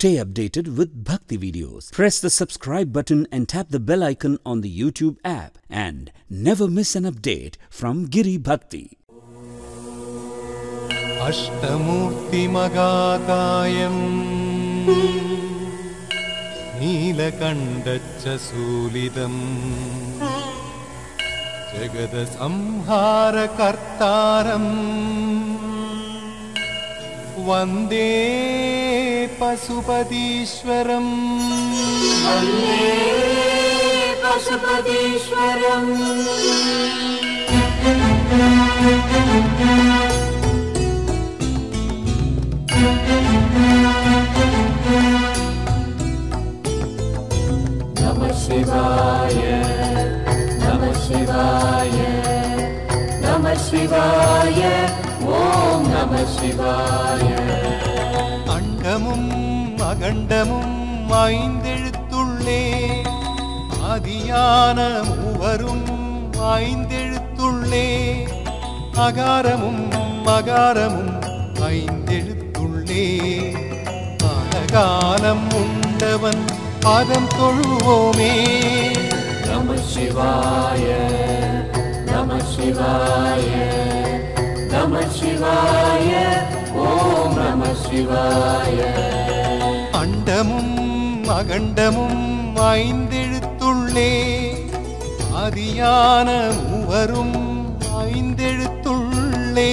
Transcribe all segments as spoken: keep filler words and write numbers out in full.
Stay updated with Bhakti videos. Press the subscribe button and tap the bell icon on the YouTube app and never miss an update from Giri Bhakti. Ashtamurti Magakayam Neelakandacha Sulidam Jagada Samhara Kartaram Vande Pasupadishwaram Vande Pasupadishwaram Namah Shivaya, Namah Shivaya, Namah Shivaya, Om Namah Shivaya. Andamum Agandamum ஐந்தெழுத்துள்ளே ஆதியான மூவரும் ஐந்தெழுத்துள்ளே அகாரமும் மகாரமும் ஐந்தெழுத்துள்ளே காலகாலம் உண்டவன் பாதம் தொழுவோமே. Namah Shivaya, Namah Shivaya, Namah Shivaya, Om Namah Shivaya. அண்டமும் அகண்டமும் ஐந்தெழுத்துள்ளே ஆதியான மூவரும் ஐந்தெழுத்துள்ளே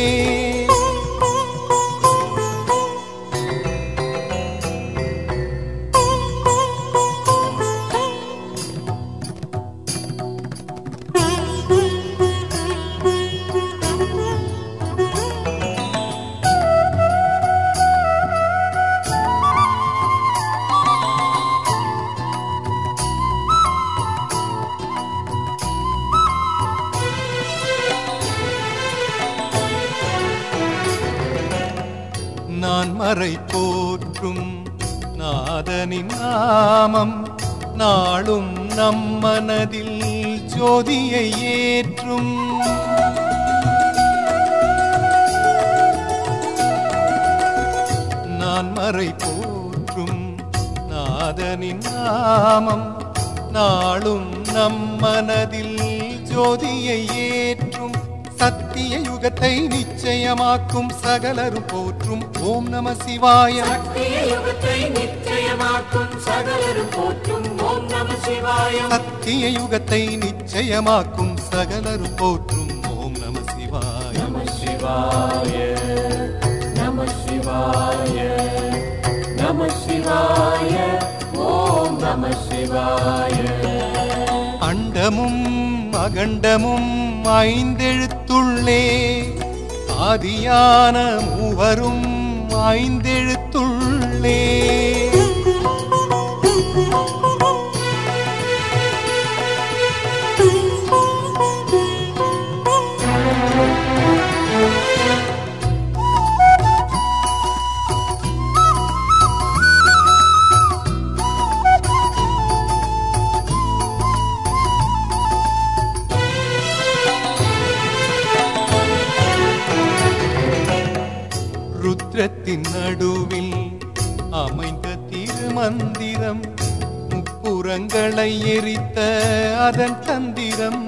நான் மறை போற்றும் நாதனின் நாமம் நாளும் நம் மனதில் ஜோதியை ஏற்றும். நான் மறை போற்றும் நாதனின் நாமம் நாளும் நம் மனதில் ஜோதியை ஏற்றும். சத்திய யுகத்தை நிச்சயமாக்கும் சகலரும் போற்றும் ஓம் நம சிவாய. சத்திய யுகத்தை நிச்சயமாக்கும் சகலரும் போற்றும் ஓம் நம சிவாய. சத்திய யுகத்தை நிச்சயமாக்கும் சகலரும் போற்றும் ஓம் நம சிவாய. நம சிவாய, நம சிவாய, நம சிவாய, ஓம் நம சிவாய. அண்டமும் அகண்டமும் ஐந்தெழுத்துள்ளே ஆதியான மூவரும் ஐந்தெழுத்துள்ளே ருத்ரத்தின் நடுவில் அமைந்த திருமந்திரம் முப்புறங்களை எரித்த அதன் தந்திரம்.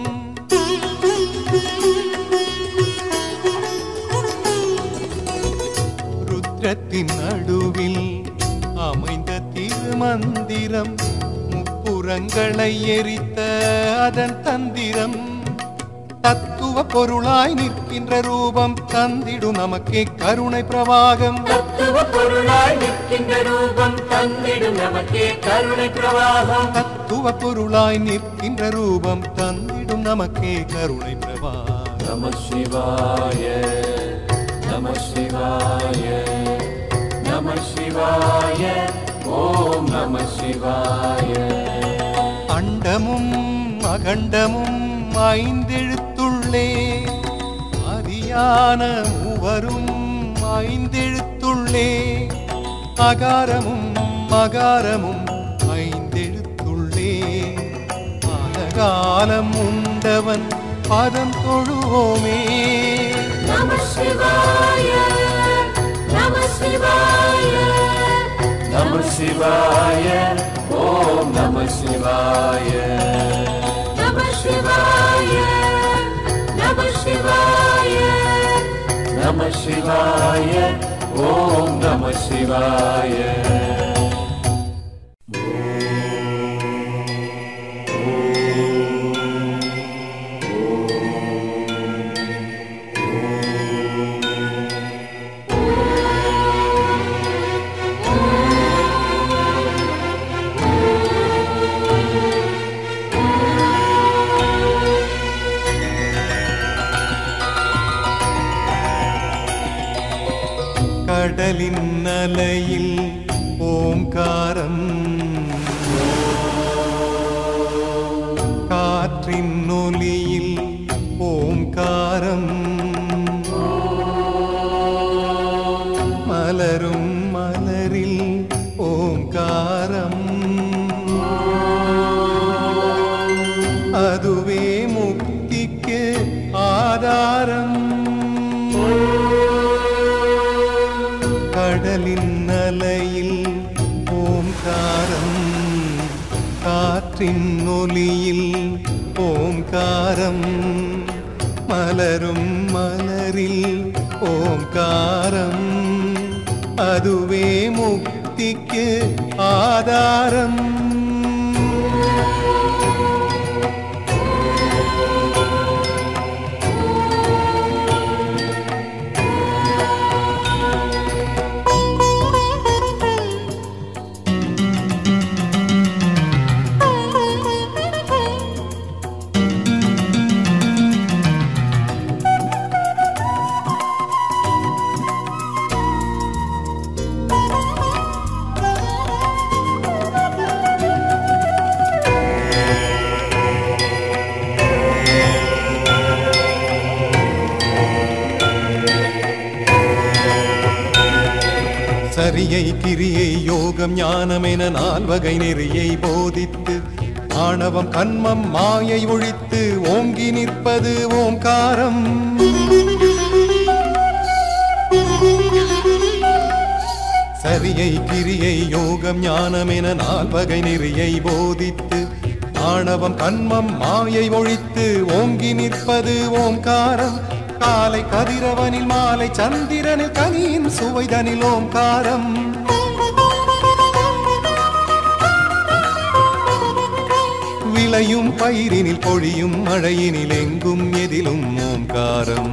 ருத்ரத்தின் நடுவில் அமைந்த திருமந்திரம் முப்புறங்களை எரித்த அதன் தந்திரம். தத்துவ பொருளாய் நிற்கின்ற ரூபம் தந்திடும் நமக்கே கருணை பிரவாகம். தத்துவ பொருளாய் நிற்கின்ற ரூபம் தந்திடும் நமக்கே கருணை பிரவாகம். தத்துவ பொருளாய் நிற்கின்ற ரூபம் தந்திடும் நமக்கே கருணை பிரவாகம். நம சிவாய, நம சிவாய, நம சிவாய, ஓம் நம சிவாய. அண்டமும் அகண்டமும் ஐந்தெழுத்துள்ளே ஆதியான மூவரும் ஐந்தெழுத்துள்ளே அகாரமும் மகாரமும் ஐந்தெழுத்துள்ளே காலகாலம் உண்டவன் பாதம் தொழுவோமே. நம சிவாய, நம சிவாய, நம சிவாய ஓம் நம சிவாய நம சிவாய நம சிவாய நம சிவாய ஓம் நம சிவாய கடலின் அலையில் ஓம்காரம் காற்றின் ஒலியில் ஓம்காரம் மலரும் மலரில் ஓம்காரம் அதுவே முக்திக்கு ஆதாரம் கடலின் அலையில் ஓம்காரம் காற்றின் ஒலியில் ஓம்காரம் மலரும் மலரில் ஓம்காரம் அதுவே முக்திக்கு ஆதாரம் சரியை கிரியை யோகம் ஞானம் என நால்வகை நெறியை போதித்து ஆணவம் கண்மம் மாயை ஒழித்து ஓங்கி நிற்பது ஓம்காரம் சரியை கிரியை யோகம் ஞானம் என நால்வகை நெறியை போதித்து ஆணவம் கண்மம் மாயை ஒழித்து ஓங்கி நிற்பது ஓம்காரம் காலை கதிரவனில் மாலை சந்திரனில் கனியின் சுவைதனில் ஓம்காரம் விளையும் பயிரினில் பொழியும் மழையினில் எங்கும் எதிலும் ஓம்காரம்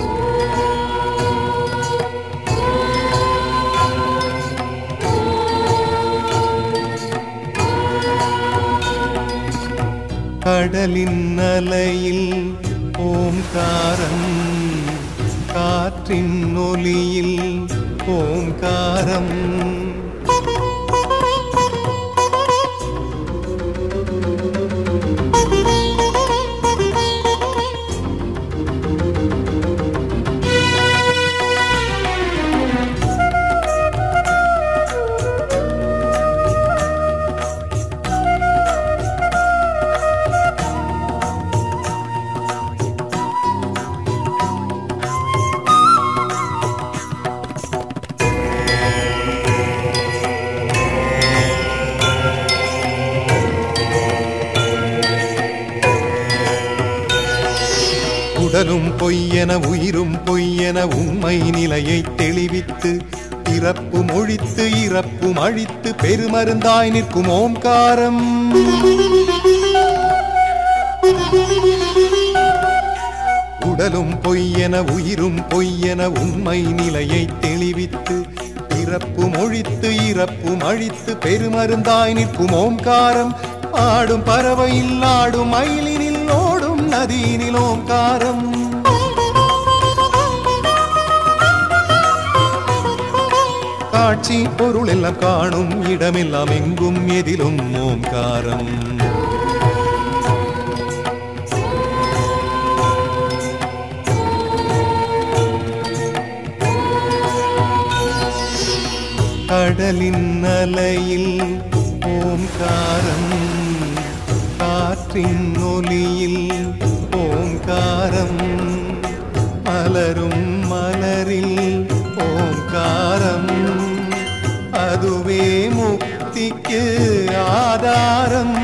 கடலின் அலையில் ஓம்காரம் காற்றின் ஒலியில் ஓம்காரம் உடலும் பொய்யென உயிரும் பொய்யென உண்மை நிலையை தெளிவித்து பிறப்பும் ஒழித்து இறப்பும் அழித்து பெருமருந்தாய் நிற்கும் ஓம்காரம் உடலும் பொய்யென உயிரும் பொய்யென உண்மை நிலையை தெளிவித்து பிறப்பும் ஒழித்து இறப்பும் அழித்து பெருமருந்தாய் நிற்கும் ஓம்காரம் ஆடும் பறவையில் ஆடும் மயிலினில் ஓடும் நதியினில் ஓம்காரம் காட்சி பொருள் எல்லாம் காணும் இடமெல்லாம் எங்கும் எதிலும் ஓம்காரம் கடலின் அலையில் ஓம்காரம் காற்றின் ஒலியில் ஓம்காரம் மலரும் மலரில் ஓம்காரம் அதுவே முக்திக்கு ஆதாரம்.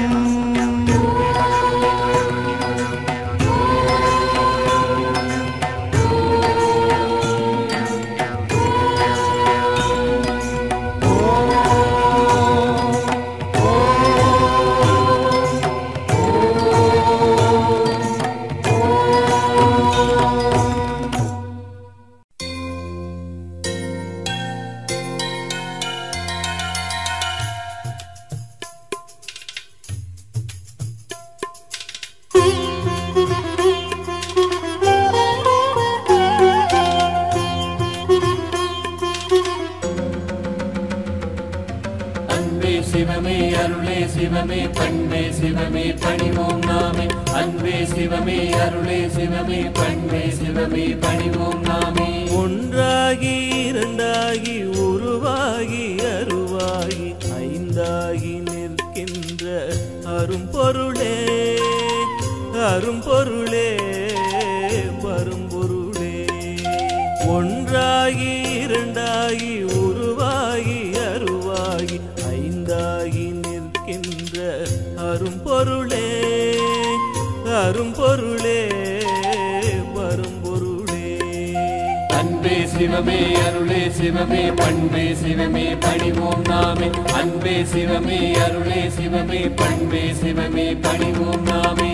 சிவமே அருளே சிவமே பண்பே சிவமே பணிவோம் நாமே. அன்பே சிவமே அருளே சிவமே பண்பே சிவமே பணிவோம் நாமே. ஒன்றாகி இரண்டாகி உருவாகி அருவாகி ஐந்தாகி நிற்கின்ற அரும்பொருளே அரும்பொருளே பரும்பொருளே. ஒன்றாகி இரண்டாகி உருவாகி அருவாகி ஐந்தாகி நிற்கின்ற அரும்பொருளே அரும்பொருளே பரும்பொருளே. அன்பே சிவமே அருளே சிவமே பண்பே சிவமே பணிவோம் நாமே. அன்பே சிவமே அருளே சிவமே பண்பே சிவமே பணிவோம் நாமே.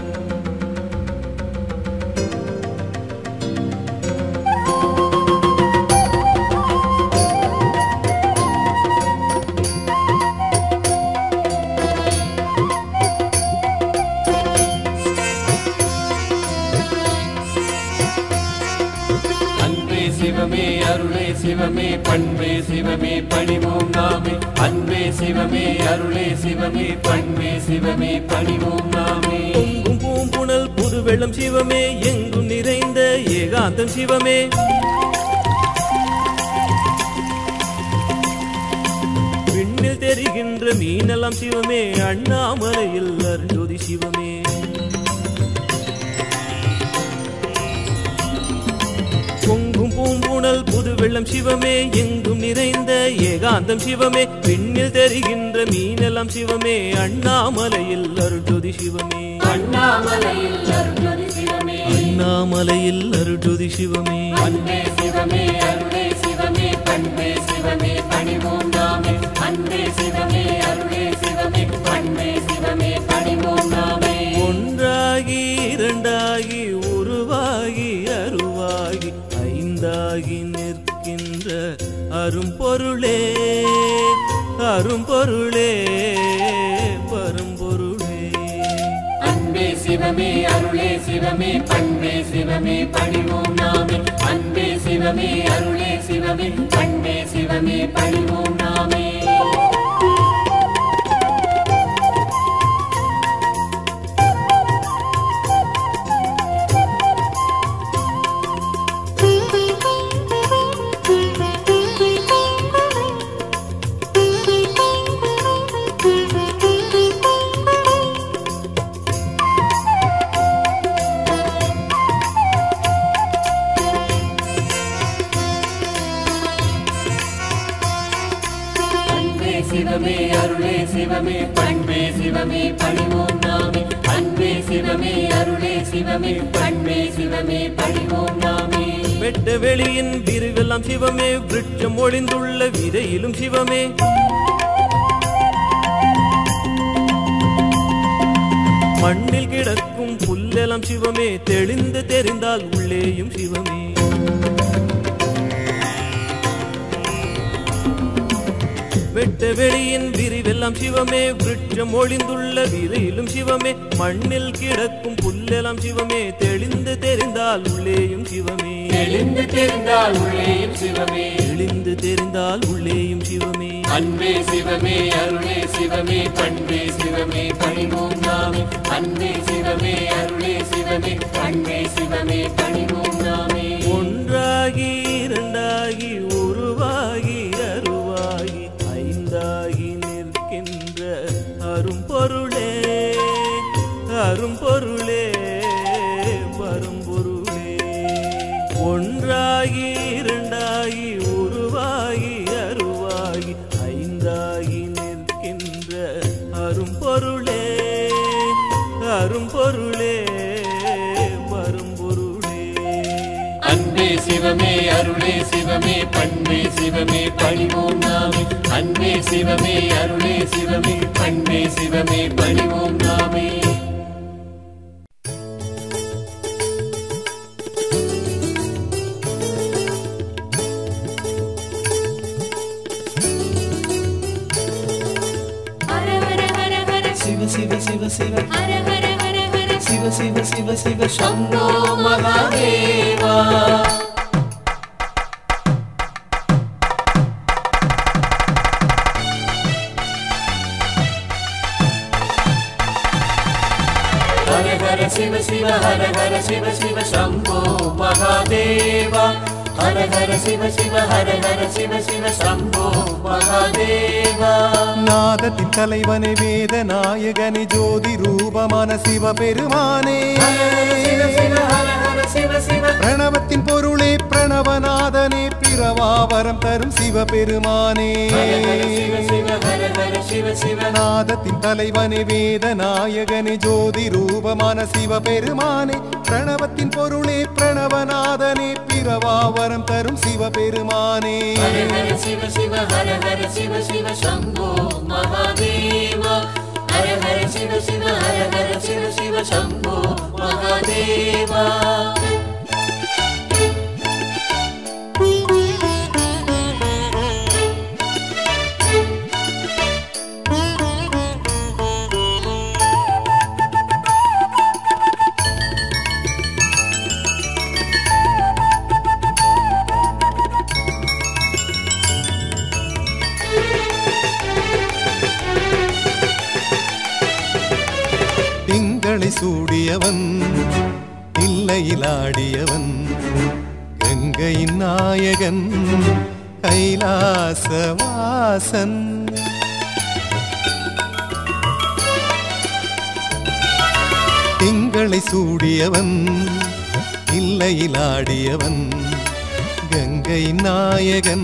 சிவமே அருளே சிவமே பண்பே சிவமே பணிவோம் நாமே. அன்பே சிவமே அருளே சிவமே பண்பே சிவமே பணிவோம் நாமே. பொங்கும் பூம்புணல் புது வெள்ளம் சிவமே எங்கும் நிறைந்த ஏகாந்தம் சிவமே. விண்ணில் தெரிகின்ற மீனெல்லாம் சிவமே அண்ணாமலையில் அருஞ்சோதி சிவமே. பொங்கும் பூம்புணல் புது வெள்ளம் சிவமே எங்கும் நிறைந்த ஏகாந்தம் சிவமே. விண்ணில் தெரிகின்ற மீனெல்லாம் சிவமே அண்ணாமலையில் அருள்ஜோதி சிவமே. அண்ணாமலையில் அருள்ஜோதி சிவமே. அண்ணாமலையில் அருள்ஜோதி சிவமே. அன்பே சிவமே அருளே சிவமே பண்பே சிவமே பணிவோம் நாமே. அன்பே சிவமே அருளே சிவமே பண்பே சிவமே பணிவோம் நாமே. ஒன்றாகி இரண்டாகி உருவாகி அருவாகி ஐந்தாகி நிற்கின்ற அரும்பொருளே அரும்பொருளே பரும்பொருளே. அன்பே சிவமே அருளே சிவமே பண்பே சிவமே பணிவோம் நாமே. அன்பே சிவமே அருளே சிவமே பண்பே சிவமே பணிவோம் நாமே. சிவமே அருளே சிவமே பண்பே சிவமே பணிவோம் நாமே. அன்பே சிவமே அருளே சிவமே பண்பே சிவமே பணிவோம் நாமே. வெட்ட வெளியின் விரிவெல்லாம் சிவமே விருட்சம் ஒளிந்துள்ள விதையிலும் சிவமே. மண்ணில் கிடக்கும் புல்லெல்லாம் சிவமே தெளிந்து தெரிந்தால் உள்ளேயும் சிவமே. வெட்ட வெளியின் விரிவெல்லாம் சிவமே விருட்சம் ஒளிந்துள்ள விதையிலும் சிவமே. மண்ணில் கிடக்கும் புல்லெல்லாம் சிவமே தெளிந்து தெரிந்தால் உள்ளேயும் சிவமே. தெளிந்து தெரிந்தால் உள்ளேயும் சிவமே. தெளிந்து தெரிந்தால் உள்ளேயும் சிவமே. அன்பே சிவமே அருளே சிவமே பண்பே சிவமே பணிவோம் நாமே. அன்பே சிவமே அருளே சிவமே பண்பே சிவமே பணிவோம் நாமே. ஒன்றாகி இரண்டாகி உருவாகி அருவாகி ஐந்தாகி நிற்கின்ற அரும்பொருளே அரும்பொருளே பரும்பொருளே. ஒன்றாகி இரண்டாகி உருவாகி அருவாகி உருவாகி நிற்கின்ற அரும்பொருளே அரும்பொருளே வரும்பொருளே. அன்பே சிவமே அருளே சிவமே பண்பே சிவமே பணிவோம் நாமே. அன்பே சிவமே அருளே சிவமே பண்பே சிவமே பணிவோம் நாமே. Siva Siva Siva Hara Hara Hara Hara Siva Siva Siva Siva Shambho Mahadeva. Hara Hara Siva Siva Hara Hara Siva Siva Shambho Mahadeva. Hara Hara Siva Siva Hara Hara Siva Siva Shambho Mahadeva. நாதத்தின் தலைவனே வேத நாயகனே ஜோதி ரூபமான சிவபெருமானே. பிரணவத்தின் பொருளே பிரணவநாதனே பிரவாவரம் தரும் சிவபெருமானே. நாதத்தின் தலைவனே வேத நாயகனே ஜோதி ரூபமான சிவபெருமானே. பிரணவத்தின் பொருளே பிரணவநாதனே பிரவாவரம் தரும் சிவபெருமானே. சிவ சிவ ஹர ஹர சிவ சிவ சம்போ மகாதேவா. ஹர ஹர சிவ சிவ ஹர ஹர சிவ சிவ சம்போ மகாதேவா. திங்களை சூடியவன் இல்லையிலாடியவன் கங்கையின் நாயகன் கைலாசவாசன். திங்களை சூடியவன் இல்லையிலாடியவன் கங்கையின் நாயகன்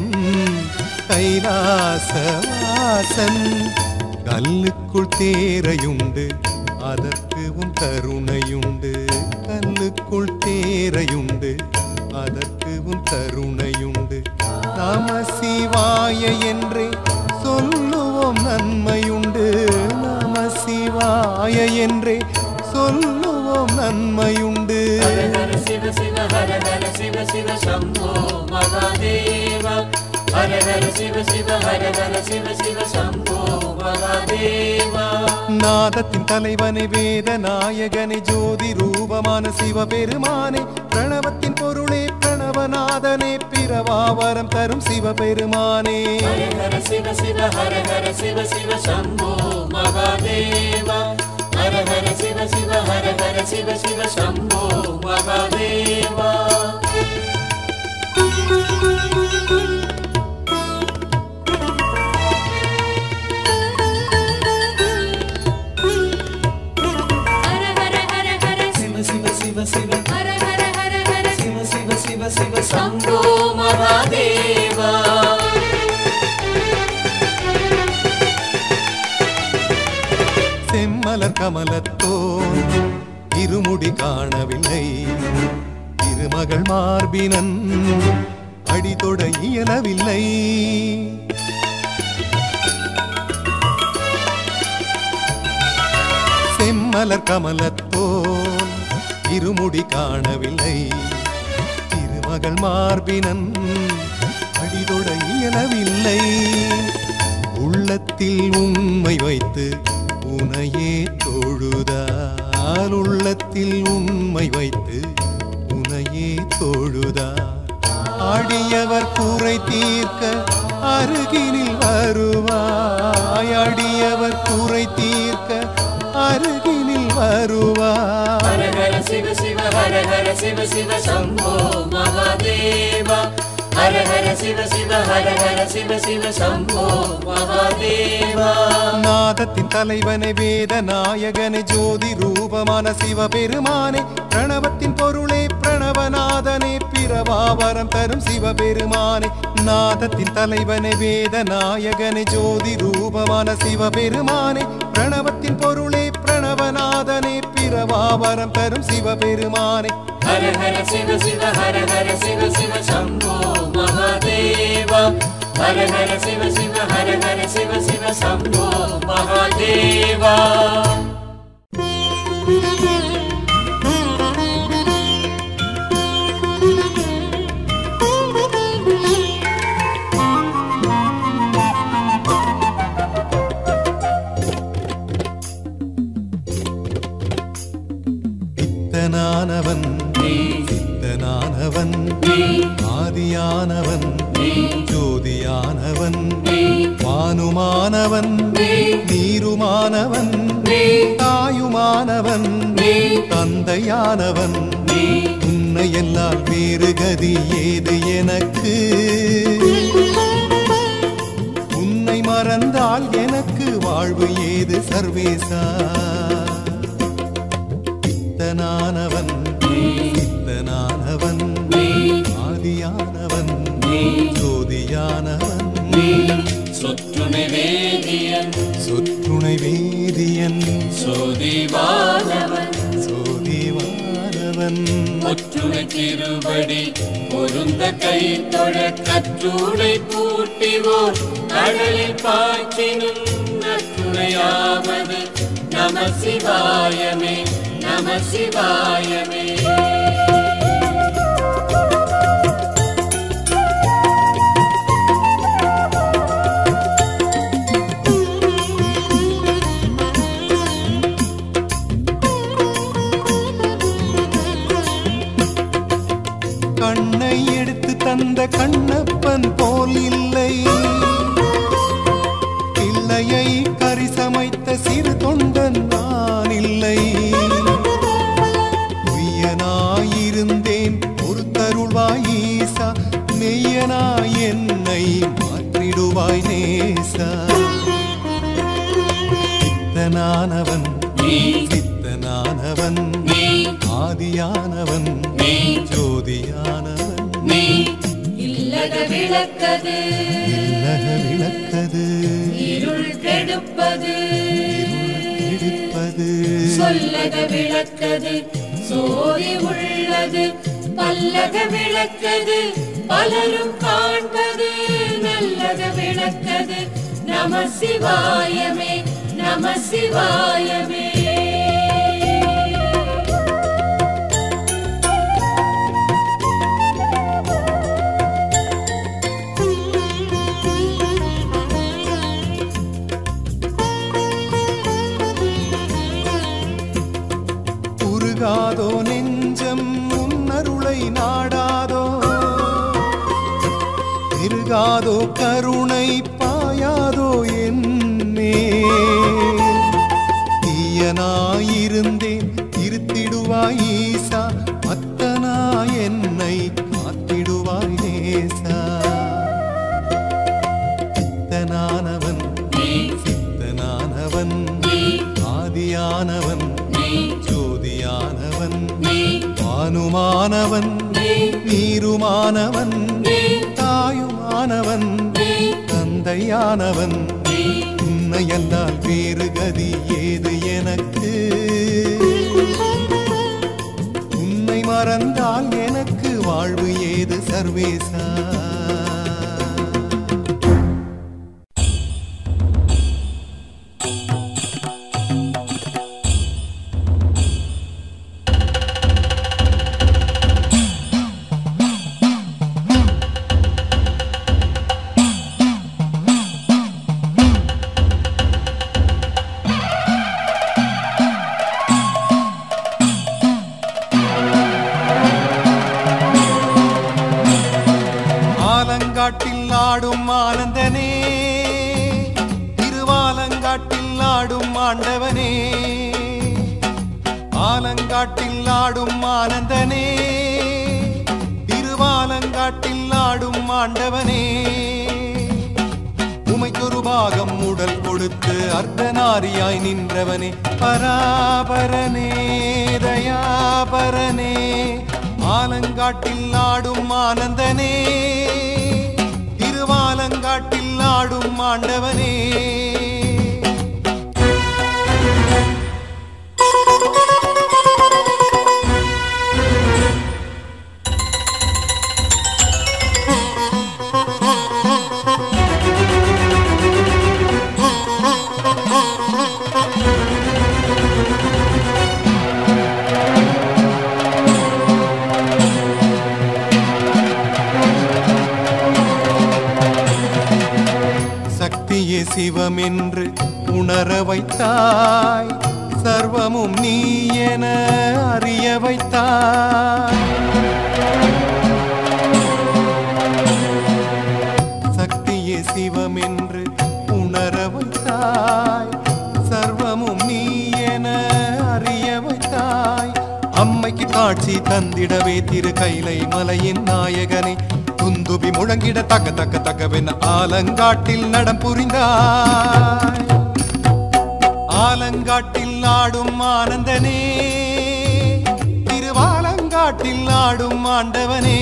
கைலாசவாசன். கல்லுக்குள் தேரையுண்டு அதற்கு உன் கருணையுண்டு. கல்லுக்குள் தேரையுண்டு அதற்கு உன் கருணையுண்டு. நம சிவாய என்றே சொல்லுவோம் நன்மையுண்டு. நம சிவாய என்றே சொல்லுவோம் நன்மையுண்டு. சிவ சிவ ஹர ஹர சிவ சிவ சம்போ மகாதேவா. ஹர ஹர சிவ சிவ ஹர ஹர சிவ சிவ சம்போ மகாதேவா. நாதத்தின் தலைவனே வேத நாயகனே ஜோதி ரூபமான சிவபெருமானே. பிரணவத்தின் பொருளே பிரணவநாதனே பிரவாவரம் தரும் சிவபெருமானே. ஹர ஹர சிவ சிவ ஹர ஹர சிவ சிவ சம்போ மகாதேவா. ஹர ஹர சிவ சிவ ஹர ஹர சிவ சிவ சம்போ மகாதேவா. சம்போ மகாதேவா. செம்மலர் கமலத்தோன் இருமுடி காணவில்லை. திருமகள் மார்பினன் அடிதொட இயலவில்லை. செம்மலர் கமலத்தோன் இருமுடி காணவில்லை. மகள் மார்பினன் அடிதொட இயலவில்லை. உள்ளத்தில் உண்மை வைத்து உனையே தொழுதால். உள்ளத்தில் உண்மை வைத்து உனையே தொழுதால். அடியவர் குறை தீர்க்க அருகினில் வருவாய். அடியவர் குறை தீர்க்க அருகினில் வருவாய். ஹர ஹர சிவ சிவ ஹர ஹர சிவ சிவ சம்போ மகாதேவா. ஹர ஹர சிவ சிவ ஹர ஹர சிவ சிவ சம்போ மகாதேவா. நாதத்தின் தலைவனை வேத நாயகனை ஜோதி ரூபமான சிவபெருமானே பிரணவத்தின் பொருளே பிரணவநாதனே பிரபாவரம் தரும் சிவபெருமானே நாதத்தின் தலைவனை வேத நாயகனை ஜோதி ரூபமான சிவபெருமானே பிரணவத்தின் பொருளே பிரணவநாதனே பிரபாவரம் தரும் சிவபெருமானே ஹர ஹர சிவ சிவ ஹர ஹர சிவ சிவ சம்போ மகாதேவா ஹர ஹர சிவ சிவ ஹர ஹர சிவ சிவ சம்போ மகாதேவா பித்தனானவன் சித்தனானவன் ஆதியானவன் ஜோதியானவன் வானுமானவன் நீருமானவன் தாயுமானவன் தந்தையானவன் உன்னை எல்லால் வேறு கதி ஏது எனக்கு உன்னை மறந்தால் எனக்கு வாழ்வு ஏது சர்வேசா சித்தனானவன் சித்தனானவன் ஆதியானவன் ஜோதியானவன் சொற்றுணை வேதியன் சொற்றுணை வேதியன் சோதிவானவன் சோதிவானவன் ஒற்றுணை திருபடி பொருந்த கை தொழ கற்றுணை பூட்டிவோர் கடலில் பாய்ச்சினும் நற்றுணையாவது நம சிவாயமே நம சிவாயமே கண்ணை எடுத்து தந்த கண்ணப்பன் போல் இல்லை பிள்ளையை கரிசமைத்த சிறு தொண்டன் நான் இல்லை உய்யனாயிருந்தேன் ஒரு தருள்வாய் ஈசா மெய்யனாய் என்னை மாற்றிடுவாய் நேசா சித்தனானவன் சித்தனானவன் ஆதியானவன் ஜோதியானவன் இல்லக விளக்கது இல்லக விளக்கது இருள் கெடுப்பது இருள் கெடுப்பது சொல்லக விளக்கது சோதி உள்ளது பல்லக விளக்கது பலரும் காண்பது நல்லக விளக்கது நம சிவாயமே நம சிவாயமே உருகாதோ நெஞ்சம் உன்னருளை நாடாதோ இருகாதோ கருணை பாயாதோ என்னே தீயனாயிருந்தேன் இருத்திடுவாய் ஈசா அத்தனா என்னை காத்திடுவாய் நேசா சித்தனானவன் சித்தனானவன் ஆதியானவன் ஜோதியானவன் வானுமானவன் நீருமானவன் தாயுமானவன் தந்தையானவன் உன்னையல்லால் வேறு கதி ஏது எனக்கு உன்னை மறந்தால் எனக்கு வாழ்வு ஏது சர்வேசா ஆலங்காட்டில் ஆடும் ஆனந்தனே திருவாலங்காட்டில் ஆடும் ஆண்டவனே ஆலங்காட்டில் ஆடும் ஆனந்தனே திருவாலங்காட்டில் ஆடும் ஆண்டவனே உமைக்கொரு பாகம் உடல் கொடுத்து அர்த்தநாரியாய் நின்றவனே பராபரனே தயாபரனே ஆலங்காட்டில் ஆடும் ஆனந்தனே திருவாலங்காட்டில் ஆடும் ஆண்டவனே சக்தியே சிவம் என்று உணர வைத்தாய் சர்வமும் நீ என அறிய வைத்தாய் சக்தியே சிவம் என்று உணர வைத்தாய் சர்வமும் நீ என அறிய வைத்தாய் அம்மைக்கு காட்சி தந்திடவே திரு கைலை மலையின் நாயகனே துந்துபி முழங்கிட தக்க தக்க தக்கவென ஆலங்காட்டில் நடம் புரிந்தாய் ஆலங்காட்டில் ஆடும் ஆனந்தனே திருவாலங்காட்டில் ஆடும் ஆண்டவனே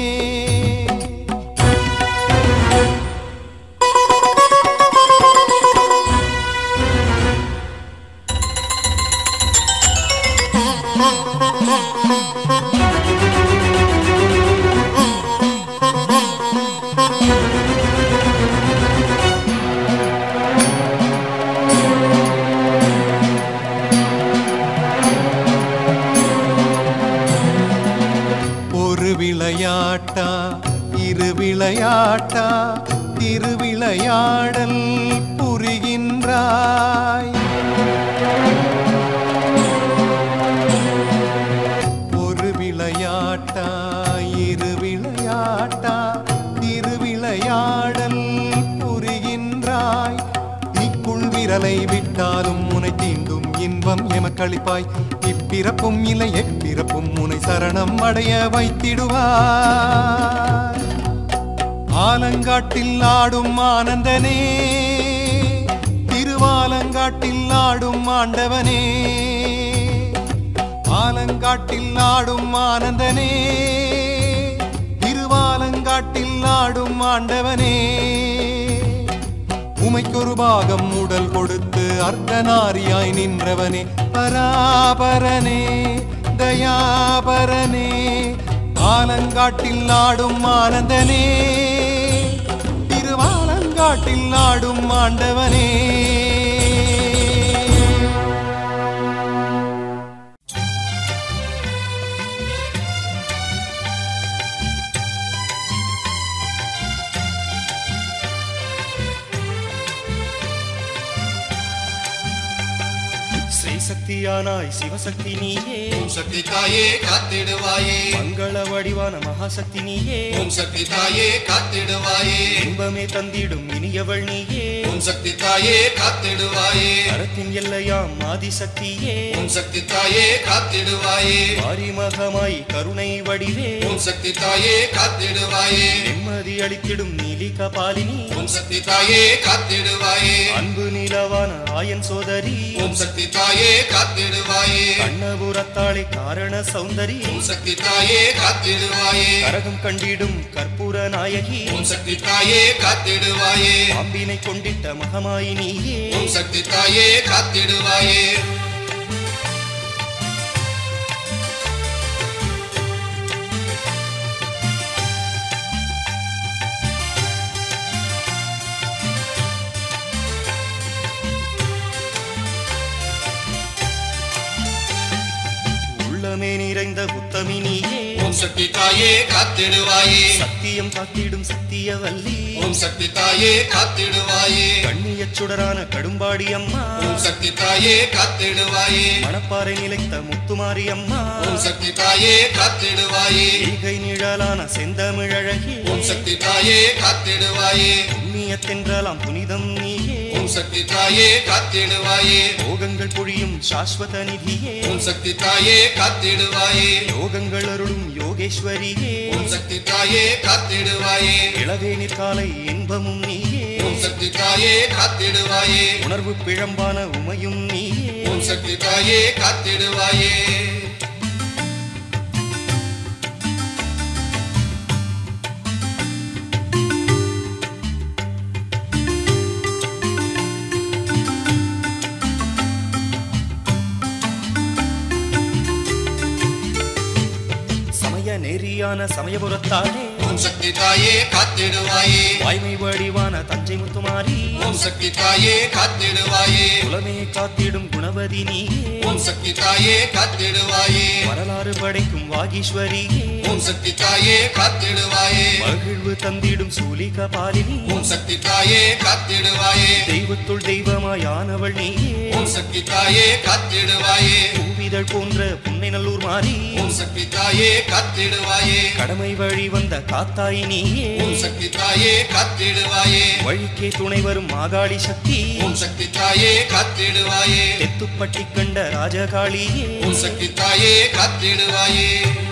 விளையாட்டா இரு விளையாட்டா திருவிளையாடல் புரிகின்றாய் ஒரு விளையாட்டா இரு விளையாட்டா திருவிளையாடல் புரிகின்றாய் தீக்குள் விரலை விட்டாலும் முனை தீண்டும் இன்பம் எமக்களிப்பாய் இப்பிறப்பும் இல்லை எப்பிறப்பும் முனை சரணம் அடைய வைத்திடுவாய் ஆலங்காட்டில் ஆடும் ஆனந்தனே திருவாலங்காட்டில் ஆடும் ஆண்டவனே ஆலங்காட்டில் ஆடும் ஆனந்தனே திருவாலங்காட்டில் ஆடும் ஆண்டவனே உமைக்கொரு பாகம் உடல் கொடுத்து அர்த்தநாரியாய் நின்றவனே பராபரனே தயாபரனே ஆலங்காட்டில் ஆடும் ஆனந்தனே திருவாலங்காட்டில் ஆடும் ஆண்டவனே சக்தியானாய் சிவசக்தி நீயே ஓம் சக்தி தாயே காத்திடுவாயே மங்கள வடிவான மகாசக்தி நீயே ஓம் சக்தி தாயே காத்திடுவாயே இன்பமே தந்திடும் இனியவள் நீயே ஓம் சக்தி தாயே காத்திடுவாயே அறத்தின் எல்லையாம் ஆதிசக்தியே ஓம் சக்தி தாயே காத்திடுவாயே மாரிமகமாய் கருணை வடிவே ஓம் சக்தி தாயே காத்திடுவாயே நிம்மதி அளித்திடும் நீலிகா பாலினி ஓம் சக்தி தாயே காத்திடுவாயே அன்பு நிலவான ஆயன் சோதரி ஓம் சக்தி தாயே காத்திடுவாயே கண்ணபுரத்தாளே காரண சௌந்தரி ஓம் சக்தி தாயே காத்திடுவாயே கரகம் கண்டிடும் கற்பூர நாயகி ஓம் சக்தி தாயே காத்திடுவாயே பாம்பினை கொண்டிட்ட மகமாயி நீயே ஓம் சக்தி தாயே காத்திடுவாயே நிறைந்த உத்தமி நீயே ஓம் சக்தி தாயே காத்திடுவாயே சத்தியம் காத்திடும் சத்தியவல்லி ஓம் சக்தி தாயே காத்திடுவாயே கண்ணியச் சுடரான கடும்பாடி அம்மா ஓம் சக்தி தாயே காத்திடுவாயே மணப்பாறை நிலைத்த முத்துமாரி அம்மா ஓம் சக்தி தாயே காத்திடுவாயே ஈகை நிழலான செந்தமிழழகி ஓம் சக்தி தாயே காத்திடுவாயே புண்ணியத்தென்றலாம் புனிதம் நீயே ஓம் சக்தி தாயே காத்திடுவாயே யோகங்கள் பொழியும் சாஸ்வத நிதியே ஓம் சக்தி தாயே காத்திடுவாயே யோகங்கள் அருளும் யோகேஸ்வரியே ஓம் சக்தி தாயே காத்திடுவாயே இளவேனிற் காலை இன்பமும் நீயே ஓம் சக்தி தாயே காத்திடுவாயே உணர்வு பிழம்பான உமையும் நீயே ஓம் சக்தி தாயே காத்திடுவாயே நெறியான சமயபுரத்தாலே ஓம் சக்தி தாயே காத்திடுவாயே வாய்மை வடிவான தஞ்சை முத்துமாரி ஓம் சக்தி தாயே காத்திடுவாயே குலமே காத்திடும் குணவதி நீயே ஓம் சக்தி தாயே காத்திடுவாயே வரலாறு படைக்கும் வாகீஸ்வரியே ஓம் சக்தி தாயே காத்திடுவாயே மகிழ்வு தந்திடும் சூலிக பாலினி ஓம் சக்தி தாயே காத்திடுவாயே தெய்வத்துள் தெய்வமாயானவள் நீயே ஓம் சக்தி தாயே காத்திடுவாயே பூவிதழ் போன்ற புன்னை நல்லூர் மாறி ஓம் சக்தி தாயே காத்திடுவாயே கடமை வழி வந்த காத்தாய் நீயே ஓம் சக்தி தாயே காத்திடுவாயே வழிக்கே துணை வரும் மாகாளி சக்தி ஓம் சக்தி தாயே காத்திடுவாயே தெத்துப்பட்டி கண்ட ராஜகாளியே ஓம் சக்தி தாயே காத்திடுவாயே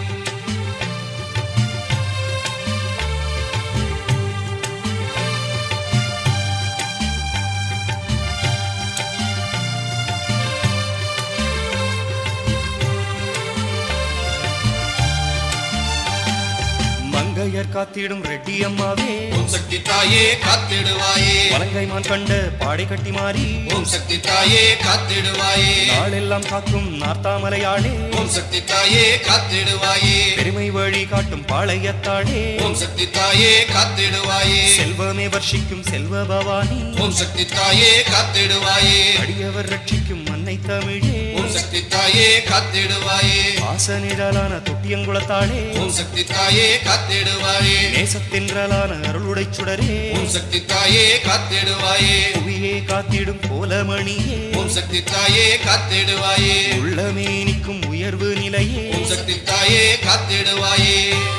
மங்கையர் காத்திடும் ரெட்டி அம்மாவே ஓம் சக்தி தாயே காத்திடுவாயே வலங்கைமான் கண்ட பாடை கட்டி மாறி ஓம் சக்தி தாயே காத்திடுவாயே நாளெல்லாம் காக்கும் நார்த்தாமலையாளே ஓம் சக்தி தாயே காத்திடுவாயே பெருமை வழி காட்டும் பாளையத்தாளே ஓம் சக்தி தாயே காத்திடுவாயே செல்வமே வர்ஷிக்கும் செல்வ பவானி ஓம் சக்தி தாயே காத்திடுவாயே அடியவர் ரட்சிக்கும் அன்னை தமிழே ஓம் சக்தி தாயே காத்திடுவாயே வாசனிழலான தொட்டியங்குளத்தாளே ஓம் சக்தி தாயே காத்திடுவாயே நேசத்தின்றலான அருளுடை சுடரே ஓம் சக்தி தாயே காத்திடுவாயே புவியே காத்திடும் கோலமணியே ஓம் சக்தி தாயே காத்திடுவாயே உள்ளமே நிற்கும் உயர்வு நிலையே ஓம் சக்தி தாயே காத்திடுவாயே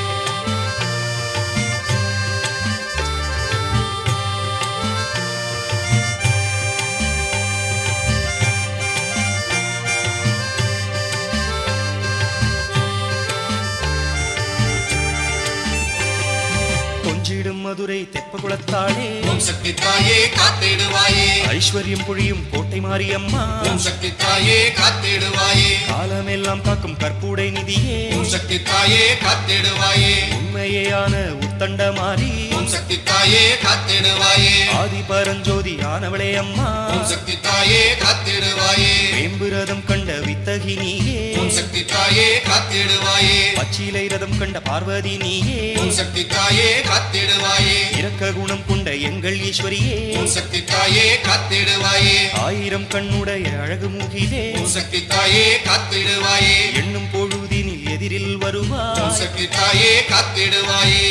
கொஞ்சிடும் மதுரை தெப்பகுளத்தாளே ஓம் சக்தி தாயே காத்திடுவாயே ஐஸ்வர்யம் பொழியும் கோட்டை மாரியம்மா ஓம் சக்தி தாயே காத்திடுவாயே காலமெல்லாம் காக்கும் கற்பூடை நிதியே ஓம் சக்தி தாயே காத்திடுவாயே உண்மையான உத்தண்ட மாறி ஓம் சக்தி தாயே காத்திடுவாயே ஆதி பரஞ்சோதி ஆனவளே அம்மா ஓம் சக்தி தாயே காத்திடுவாயே வேம்பு ரதம் கண்ட வித்தகி நீயே ஓம் சக்தி தாயே காத்திடுவாயே பச்சிலை ரதம் கண்ட பார்வதி நீயே ஓம் சக்தி தாயே காத்திடுவாயே இரக்க குணம் கொண்ட எங்கள் ஈஸ்வரியே ஓம் சக்தி தாயே காத்திடுவாயே ஆயிரம் கண்ணுடைய அழகு மூகிலே ஓம் சக்தி தாயே காத்திடுவாயே எண்ணும் பொழுதினில் எதிரில் ஓம் வருவாய் சக்தி தாயே காத்திடுவாயே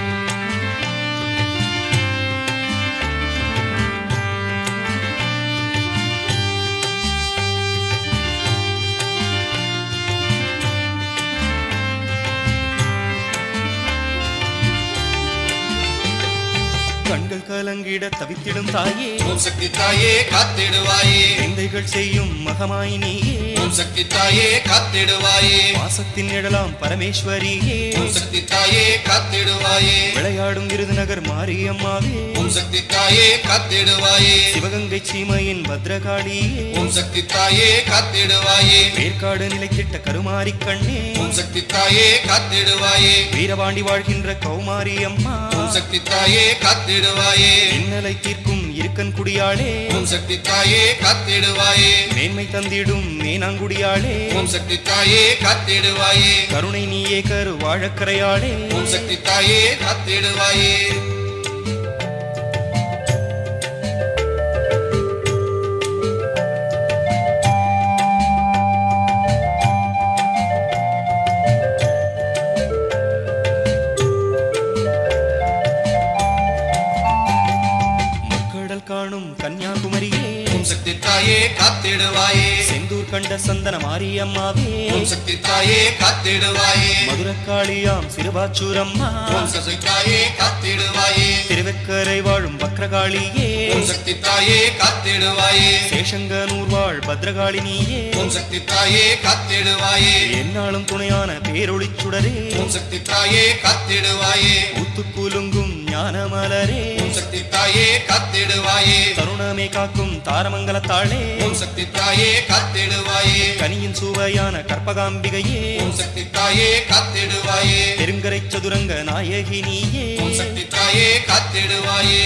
கண்கள் கலங்கிட தவித்திடும் தாயே ஓம் சக்தி தாயே காத்திடுவாயே விந்தைகள் செய்யும் மகமாய் நீயே ஓம் சக்தி தாயே காத்திடுவாயே வாசத்தின் நிழலாம் பரமேஸ்வரியே ஓம் சக்தி தாயே காத்திடுவாயே விளையாடும் விருதுநகர் மாரியம்மாவே ஓம் சக்தி தாயே காத்திடுவாயே சிவகங்கை சீமையின் பத்ரகாளியே ஓம் சக்தி தாயே காத்திடுவாயே வேர்க்காடு நிலைத்திட்ட கருமாரி கண்ணே ஓம் சக்தி தாயே காத்திடுவாயே வீரபாண்டி வாழ்கின்ற கௌமாரி அம்மா ஓம் சக்தி தாயே காத்திடுவாயே இன்னலை தீர்க்கும் இருக்கன் குடியாளே ஓம் சக்தி தாயே காத்திடுவாயே மேன்மை தந்திடும் மேனாங்குடியாளே ஓம் சக்தி தாயே காத்திடுவாயே கருணை நீயே கரு வாழக்கரையாளே ஓம் சக்தி தாயே காத்திடுவாயே காணும் கன்னியாகுமரியே ஓம் சக்தி தாயே காத்திடுவாயே செந்தூர் கண்ட சந்தன மாரியம்மாவே ஓம் சக்தி தாயே காத்திடுவாயே மதுரக்காளியாம் சிறுபாச்சூரம்மா ஓம் சக்தி தாயே காத்திடுவாயே திருவெக்கரை வாழும் பக்ரகாளியே ஓம் சக்தி தாயே காத்திடுவாயே சேஷங்கனூர் வாழ் பத்ரகாளினியே ஓம் சக்தி தாயே காத்திடுவாயே என்னாலும் துணையான பேரொளிச் சுடரே ஓம் சக்தி தாயே காத்திடுவாயே ஊத்துக்குலுங்கும் ஞான மலரே ஓம் சக்தி தாயே காத்திடுவாயே தருணமே காக்கும் தாரமங்கலத்தாளே ஓம் சக்தி தாயே காத்திடுவாயே கனியின் சுவையான கற்பகாம்பிகையே ஓம் சக்தி தாயே காத்திடுவாயே பெருங்கரை சதுரங்க நாயகி நீயே ஓம் சக்தி தாயே காத்திடுவாயே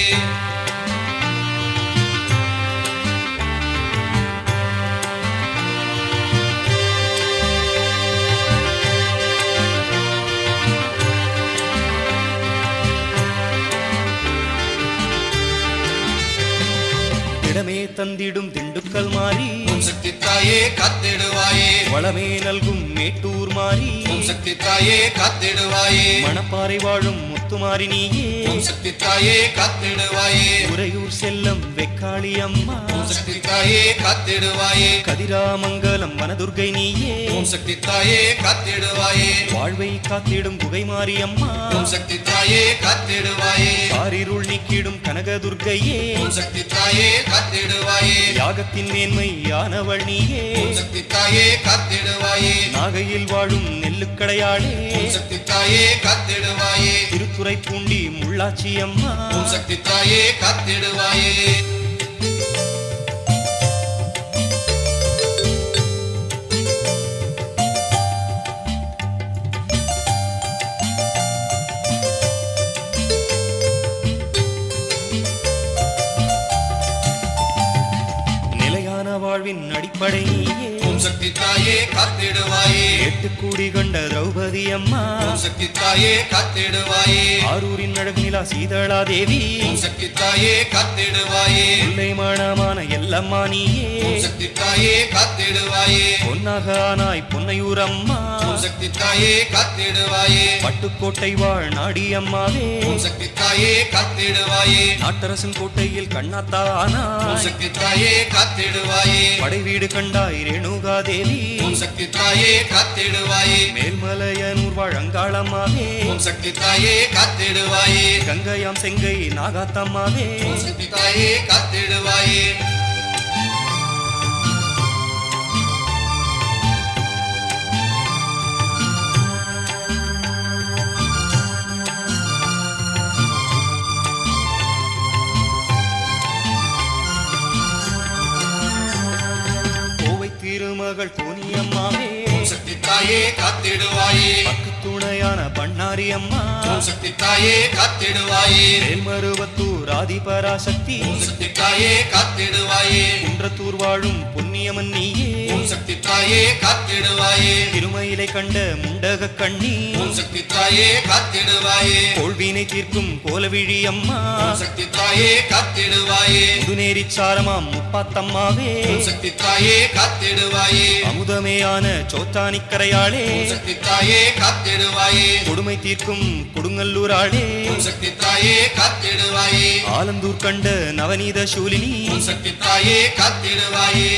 இடமே தந்திடும் திண்டுக்கல் மாறி ஓம் சக்தி தாயே காத்திடுவாயே வளமே நல்கும் மேட்டூர் மாறி ஓம் சக்தி தாயே காத்திடுவாயே மணப்பாறை வாழும் முத்துமாரி நீயே ஓம் சக்தி தாயே காத்திடுவாயே உறையூர் செல்லம் வெக்காளி அம்மா ஓம் சக்தி தாயே காத்திடுவாயே கதிராமங்கலம் வனதுர்கை நீயே ஓம் சக்தி தாயே காத்திடுவாயே வாழ்வை காத்திடும் குகை மாறி அம்மா ஓம் சக்தி தாயே காத்திடுவாயே ஆரிருள் நீக்கிடும் கனகதுர்க்கையே ஓம் சக்தி தாயே காத்திடுவாயே யாகத்தின் மேன்மை யானவள் நீயே ஓம் சக்தி தாயே காத்திடுவாயே நாகையில் வாழும் நெல்லுக்கடையாளே ஓம் சக்தி தாயே காத்திடுவாயே திருத்துறை பூண்டி முள்ளாச்சி அம்மா ஓம் சக்தி தாயே காத்திடுவாயே நிலையான வாழ்வின் அடிப்படை நீயே ஓம் சக்தி தாயே காத்திடுவாயே எட்டு கூடி கண்ட திரௌபதி அம்மா ஓம் சக்தி தாயே காத்திடுவாயே ஆரூரின் அழகுநிலா சீதளா தேவி ஓம் சக்தி தாயே காத்திடுவாயே முல்லை மானமான எல்லம்மா நீயே ஓம் சக்தி தாயே காத்திடுவாயே பொன்னகானாய் பொன்னையூர் அம்மா ஓம் சக்தி தாயே காத்திடுவாயே பட்டுக்கோட்டை வாழ் நாடி அம்மாவே ஓம் சக்தி தாயே காத்திடுவாயே நாட்டரசன் கோட்டையில் கண்ணாத்தானா ஓம் சக்தி தாயே காத்திடுவாயே படை வீடு கண்டாய் ரேணுகா தேவி ஓம் சக்தி தாயே காத்திடுவாயே மேல்மலையனூர் வாழ் அங்காளம்மாவே ஓம் சக்தி தாயே காத்திடுவாயே கங்கையாம் செங்கை நாகாத்தம்மாவே ஓம் சக்தி தாயே காத்திடுவாயே கோவை திருமகள் கோனியம்மாவே ஓம் சக்தி தாயே காத்திடுவாயே பக்கு துணையான பண்ணாரி அம்மா ஓம் சக்தி தாயே காத்திடுவாயே மேல்மருவத்தூர் ஆதிபராசக்தி ஓம் சக்தி தாயே காத்திடுவாயே குன்றத்தூர் வாழும் பொன்னியம்மன் நீயே ஓம் சக்தி தாயே காத்திடுவாயே திருமயிலை கண்ட முண்டக கண்ணி ஓம் சக்தி தாயே காத்திடுவாயே கோள்வினை தீர்க்கும் கோலவிழி அம்மா ஓம் சக்தி தாயே காத்திடுவாயே முதுநேரி சாரமாம் முப்பாத்தம்மாவே ஓம் சக்தி தாயே காத்திடுவாயே அமுதமேயான சோத்தானிக்கரையாளே ஓம் சக்தி தாயே காத்திடுவாயே கொடுமை தீர்க்கும் கொடுங்கல்லூராளே ஓம் சக்தி தாயே காத்திடுவாயே ஆலந்தூர் கண்ட நவநீத சூலினி ஓம் சக்தி தாயே காத்திடுவாயே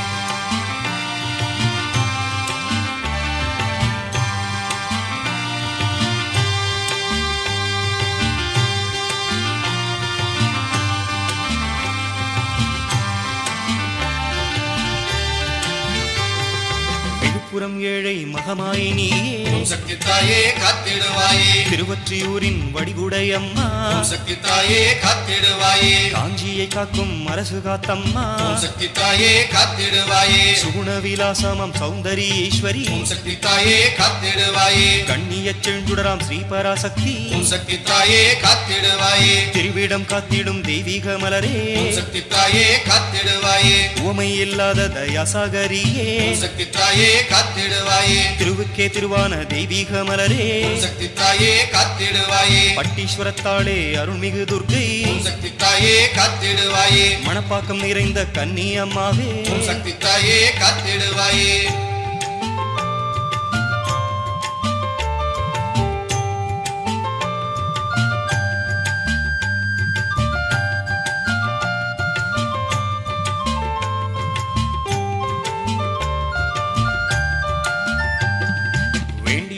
விழுப்புரம் ஏழை மகமாயினியே ஓம் சக்தி தாயே காத்திடுவாயே திருவொற்றியூரின் வடிவுடை அம்மா ஓம் சக்தி தாயே காத்திடுவாயே காஞ்சியை காக்கும் அரசு காத்தம்மா ஓம் சக்தி தாயே காத்திடுவாயே சுகுண விலாசமம் சௌந்தரி ஈஸ்வரி ஓம் சக்தி தாயே காத்திடுவாயே கண்ணிய செழுஞ்சுடராம் ஸ்ரீபராசக்தி ஓம் சக்தி தாயே காத்திடுவாயே திருவிடம் காத்திடும் தெய்வீக மலரே ஓம் சக்தி தாயே காத்திடுவாயே உவமை இல்லாத தயாசாகரியே ஓம் சக்தி தாயே காத்திடுவாயே திருவுக்கே திருவான தெய்வீக மலரே ஓம் சக்தி தாயே காத்திடுவாயே பட்டீஸ்வரத்தாளே அருள்மிகு துர்க்கை ஓம் சக்தி தாயே காத்திடுவாயே மணப்பாக்கம் நிறைந்த கன்னி அம்மாவே ஓம் சக்தி தாயே காத்திடுவாயே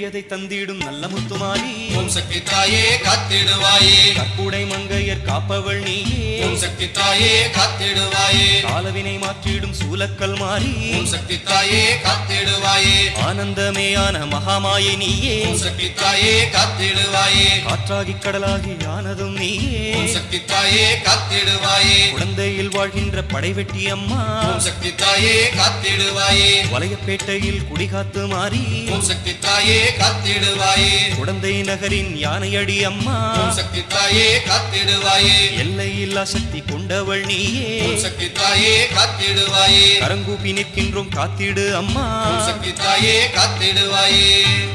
வேண்டியதை தந்திடும் நல்ல முத்துமாரி ஓம் சக்தி தாயே காத்திடுவாயே கற்புடை மங்கையர் காப்பவள் நீயே ஓம் சக்தி தாயே காத்திடுவாயே காலவினை மாற்றிடும் சூலக்கல் மாறி ஓம் சக்தி தாயே காத்திடுவாயே ஆனந்தமேயான மகாமாயை நீயே ஓம் சக்தி தாயே காத்திடுவாயே காற்றாகி கடலாகி ஆனதும் நீயே ஓம் சக்தி தாயே காத்திடுவாயே குழந்தையில் வாழ்கின்ற படைவெட்டி அம்மா ஓம் சக்தி தாயே காத்திடுவாயே வலையப்பேட்டையில் குடிகாத்து மாறி ஓம் சக்தி தாயே காத்திடுவாயே குழந்தை நகரின் யானையடி அம்மா ஓம் சக்தி தாயே காத்திடுவாயே எல்லையில்லா சக்தி கொண்டவள் நீயே ஓம் சக்தி தாயே காத்திடுவாயே கரங்கூப்பி நிற்கின்றோம் காத்திடு அம்மா ஓம் சக்தி தாயே காத்திடுவாயே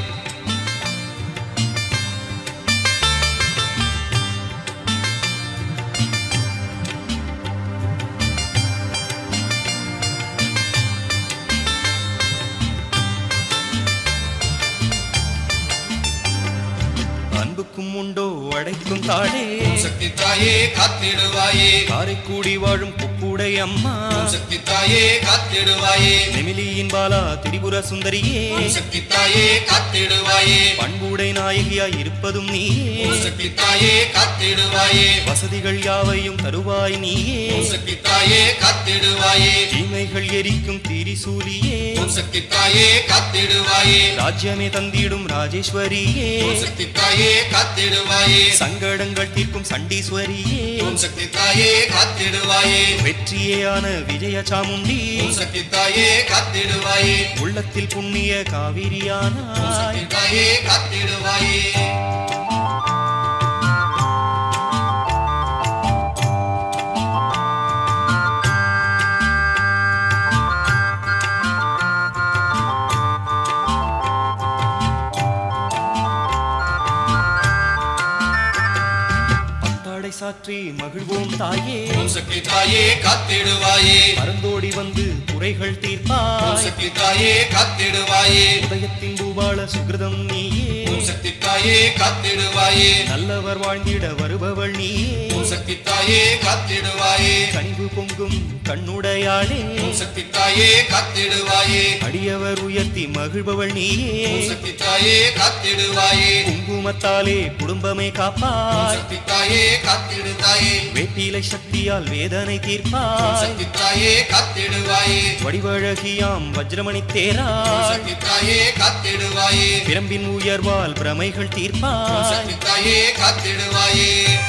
அன்புக்கும் உண்டோ அடைக்கும் தாடே ஓம் சக்தி தாயே காத்திடுவாயே காரைக்கூடி வாழும் குப்புடை அம்மா ஓம் சக்தி தாயே காத்திடுவாயே நெமிலியின் பாலா திரிபுர சுந்தரியே ஓம் சக்தி தாயே காத்திடுவாயே பண்புடை நாயகியாய் இருப்பதும் நீயே ஓம் சக்தி தாயே காத்திடுவாயே வசதிகள் யாவையும் தருவாய் நீயே ஓம் சக்தி தாயே காத்திடுவாயே தீமைகள் எரிக்கும் திரிசூலியே ஓம் சக்தி தாயே காத்திடுவாயே ராஜ்யமே தந்திடும் ராஜேஸ்வரியே ஓம் சக்தி தாயே காத்திடுவாயே சங்கடங்கள் தீர்க்கும் சண்டீஸ்வரியே ஓம் சக்தி தாயே காத்திடுவாயே வெற்றியேயான விஜய சாமுண்டி ஓம் சக்தி தாயே காத்திடுவாயே உள்ளத்தில் புண்ணிய ஓம் காவிரியானாய் சக்தி தாயே காத்திடுவாயே பட்டாடை சாற்றி மகிழ்வோம் தாயே ஓம் சக்தி தாயே காத்திடுவாயே மறந்தோடி வந்து குறைகள் ஓம் தீர்ப்பாய் சக்தி தாயே காத்திடுவாயே உதயத்தின் பூபால சுகிருதம் நீயே ஓம் சக்தி தாயே காத்திடுவாயே நல்லவர் வாழ்ந்திட வருபவள் நீயே ஓம் சக்தி தாயே காத்திடுவாயே கனிவு பொங்கும் கண்ணுடையாளே ஓம் சக்தி தாயே காத்திடுவாயே அடியவர் உயர்த்தி மகிழ்பவள் நீயே ஓம் சக்தி தாயே காத்திடுவாயே குங்குமத்தாலே குடும்பமே ஓம் காப்பாய் சக்தி தாயே காத்திடுதாயே வேப்பிலை சக்தியால் வேதனை ஓம் தீர்ப்பாய் சக்தி தாயே காத்திடுவாயே வடிவழகியாம் வஜ்ரமணி ஓம் தேராய் சக்தி தாயே காத்திடுவாயே பிரம்பின் உயர்வால் பிரமைகள் ஓம் தீர்ப்பாய் சக்தி தாயே காத்திடுவாயே